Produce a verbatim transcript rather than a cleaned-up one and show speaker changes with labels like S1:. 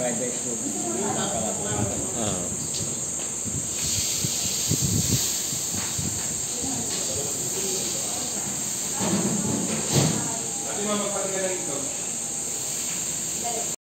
S1: private school.
S2: Ah.
S3: Ate, mama, pati ka lang ito.